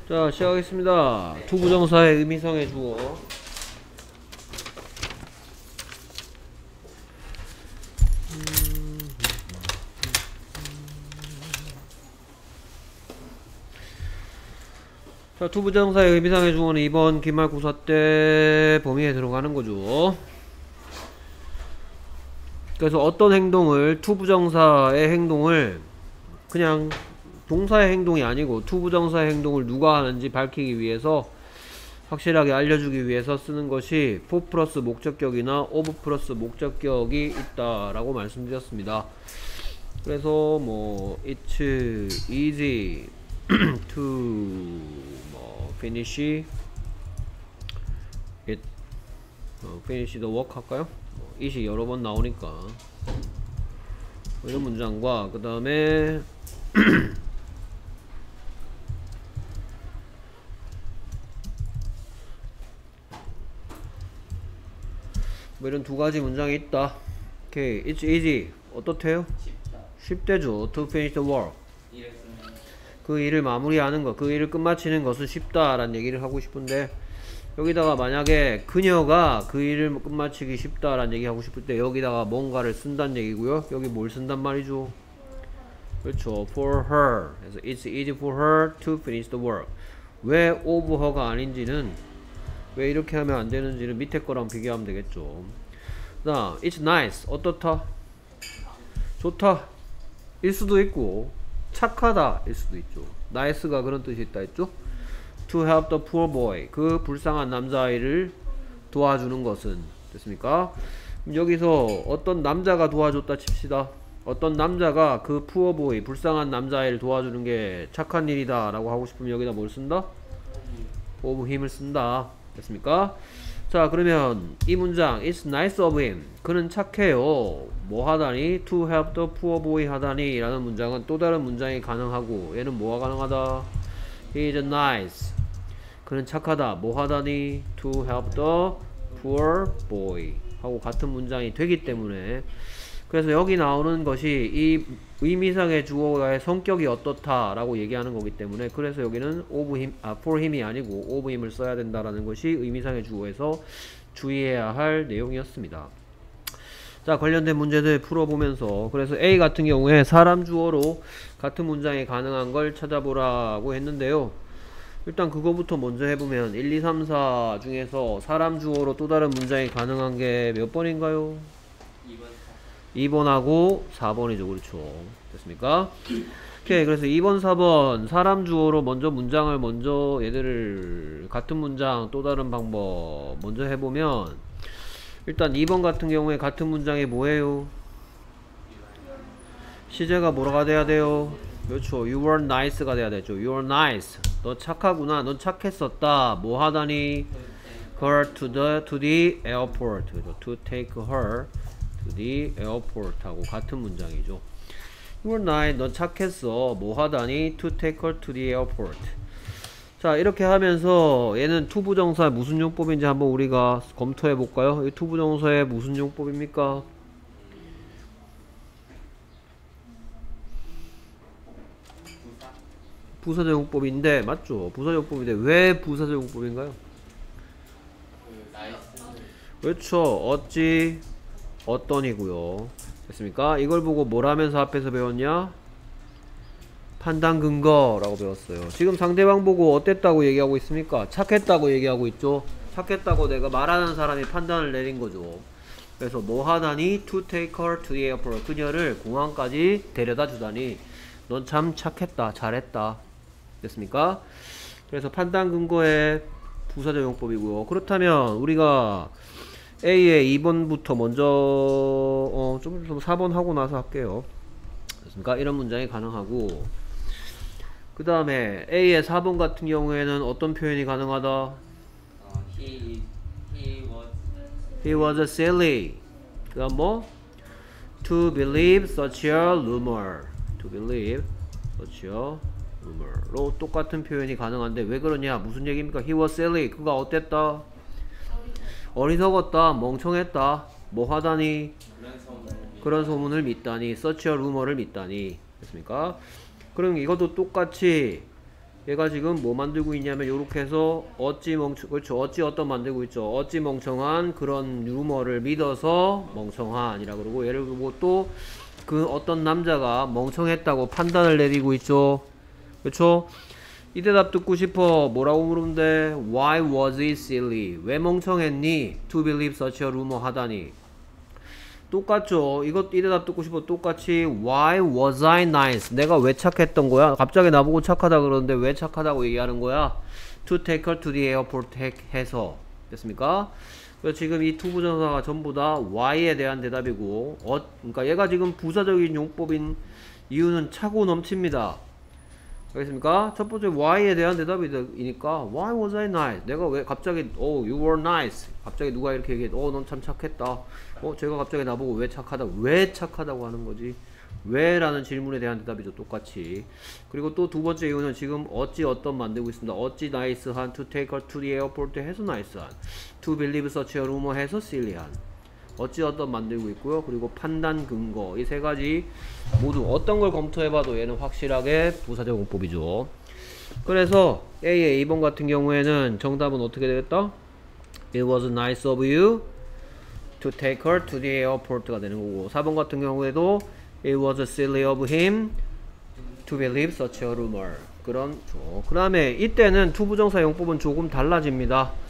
자, 시작하겠습니다. 투부정사의 의미상의 주어. 자, 투부정사의 의미상의 주어는 이번 기말고사 때 범위에 들어가는 거죠. 그래서 어떤 행동을, 투부정사의 행동을 그냥 동사의 행동이 아니고 투부정사의 행동을 누가 하는지 밝히기 위해서, 확실하게 알려주기 위해서 쓰는 것이 for 플러스 목적격이나 of 플러스 목적격이 있다라고 말씀드렸습니다. 그래서 뭐 it's easy to finish it, finish the work 할까요? it이 여러 번 나오니까 이런 문장과 그 다음에 뭐 이런 두 가지 문장이 있다. 오케이, it's easy 어떻대요? 쉽대죠. to finish the work, 그 일을 마무리하는 것, 그 일을 끝마치는 것은 쉽다라는 얘기를 하고 싶은데, 여기다가 만약에 그녀가 그 일을 끝마치기 쉽다라는 얘기 하고 싶을 때 여기다가 뭔가를 쓴다는 얘기고요. 여기 뭘 쓴단 말이죠? 그렇죠, for her. 그래서 it's easy for her to finish the work. 왜 of her가 아닌지는, 왜 이렇게 하면 안 되는지는 밑에 거랑 비교하면 되겠죠. 자, it's nice 어떻다? 좋다 일 수도 있고 착하다 일 수도 있죠. nice가 그런 뜻이 있다 했죠. to help the poor boy, 그 불쌍한 남자아이를 도와주는 것은, 됐습니까? 여기서 어떤 남자가 도와줬다 칩시다. 어떤 남자가 그 poor boy, 불쌍한 남자아이를 도와주는 게 착한 일이다 라고 하고 싶으면 여기다 뭘 쓴다? of him을 쓴다. 됐습니까? 자, 그러면 이 문장 It's nice of him, 그는 착해요 뭐 하다니? to help the poor boy 하다니 라는 문장은 또 다른 문장이 가능하고, 얘는 뭐가 가능하다? He is nice, 그는 착하다 뭐 하다니? to help the poor boy 하고 같은 문장이 되기 때문에, 그래서 여기 나오는 것이 이 의미상의 주어의 성격이 어떻다 라고 얘기하는 거기 때문에, 그래서 여기는 of him, for him이 아니고 of him을 써야 된다라는 것이 의미상의 주어에서 주의해야 할 내용이었습니다. 자, 관련된 문제들 풀어보면서, 그래서 A 같은 경우에 사람 주어로 같은 문장이 가능한 걸 찾아보라고 했는데요. 일단 그거부터 먼저 해보면 1, 2, 3, 4 중에서 사람 주어로 또 다른 문장이 가능한 게 몇 번인가요? 2번하고 4번이죠. 그렇죠. 됐습니까? 오케이. 그래서 2번, 4번 사람 주어로 먼저 문장을 먼저 얘들을 같은 문장 또 다른 방법 먼저 해보면, 일단 2번 같은 경우에 같은 문장이 뭐예요? 시제가 뭐가 돼야 돼요? 그렇죠. You were nice가 돼야 되죠. You were nice. 너 착하구나. 넌 착했었다. 뭐 하다니? Her to the airport. To take her to the airport 하고 같은 문장이죠. You were nice. 넌 착했어. 뭐 하다니? To take her to the airport. 자, 이렇게 하면서 얘는 투부정사 무슨 용법인지 한번 우리가 검토해 볼까요? 이 투부정사의 무슨 용법입니까? 부사적용법인데, 맞죠? 부사적용법인데 왜 부사적용법인가요? 그렇죠. 어찌 어떤이고요. 됐습니까? 이걸 보고 뭘 하면서 앞에서 배웠냐? 판단 근거라고 배웠어요. 지금 상대방 보고 어땠다고 얘기하고 있습니까? 착했다고 얘기하고 있죠. 착했다고 내가 말하는 사람이 판단을 내린 거죠. 그래서 뭐 하다니? To take her to the airport. 그녀를 공항까지 데려다 주다니 넌 참 착했다. 잘했다. 됐습니까? 그래서 판단 근거의 부사적용법이고요. 그렇다면 우리가 A의 2번부터 먼저 좀 4번 하고 나서 할게요. 됐습니까? 이런 문장이 가능하고, 그 다음에 A의 4번 같은 경우에는 어떤 표현이 가능하다? He was silly. 그 다음 뭐? To believe such a rumor. To believe such a rumor로 똑같은 표현이 가능한데 왜 그러냐? 무슨 얘기입니까? He was silly. 그가 어땠다? 어리석었다. 멍청했다. 뭐 하다니? 그런 소문을 믿다니. such a rumor를 믿다니. 됐습니까? 그럼 이것도 똑같이 얘가 지금 뭐 만들고 있냐면 요렇게 해서 그렇죠. 어찌 어떤 만들고 있죠. 어찌 멍청한 그런 루머를 믿어서 멍청한이라 그러고 예를 들고 또 그 어떤 남자가 멍청했다고 판단을 내리고 있죠. 그렇죠? 이 대답 듣고 싶어. 뭐라고 물으면 돼? Why was it silly? 왜 멍청했니? To believe such a rumor 하다니. 똑같죠. 이 대답 듣고 싶어. 똑같이 Why was I nice? 내가 왜 착했던 거야? 갑자기 나보고 착하다 그러는데 왜 착하다고 얘기하는 거야? To take her to the airport 해서 됐습니까? 그래서 지금 이 투부정사가 전부 다 why에 대한 대답이고 그러니까 얘가 지금 부사적인 용법인 이유는 차고 넘칩니다. 알겠습니까? 첫 번째 why에 대한 대답이니까 why was I nice? 내가 왜 갑자기 you were nice. 갑자기 누가 이렇게 얘기해 넌 참 착했다. 제가 갑자기 나보고 왜 착하다고 하는 거지? 왜? 라는 질문에 대한 대답이죠. 똑같이. 그리고 또 두 번째 이유는 지금 어찌 어떤 만들고 있습니다. 어찌 나이스한 to take her to the airport 해서 나이스한 to believe such a rumor 해서 silly한 어찌 어떤 만들고 있고요. 그리고 판단 근거 이 세 가지 모두 어떤 걸 검토해봐도 얘는 확실하게 부사적 용법이죠. 그래서 A의 2번 같은 경우에는 정답은 어떻게 되겠다? It was nice of you to take her to the airport가 되는 거고 4번 같은 경우에도 It was silly of him to believe such a rumor. 그 다음에 이때는 투부정사 용법은 조금 달라집니다.